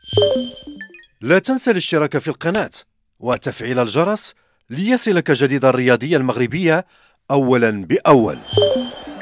لا تنسى الاشتراك في القناة وتفعيل الجرس ليصلك جديد الرياضية المغربية أولا بأول.